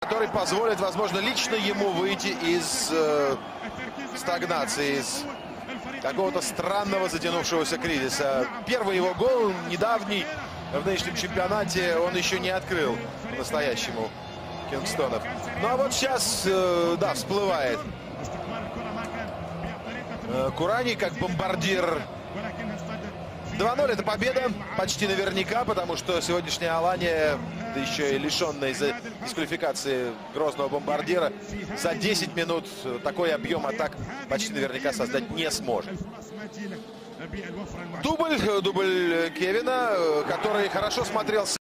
который позволит, возможно, лично ему выйти из стагнации, из какого-то странного затянувшегося кризиса. Первый его гол, недавний, в нынешнем чемпионате, он еще не открыл по-настоящему Кингстонов. Ну а вот сейчас, да, всплывает Курани как бомбардир. 2-0 это победа почти наверняка, потому что сегодняшняя Алания, да еще и лишенная из-за дисквалификации грозного бомбардира, за 10 минут такой объем атак почти наверняка создать не сможет. Дубль Кевина, который хорошо смотрелся.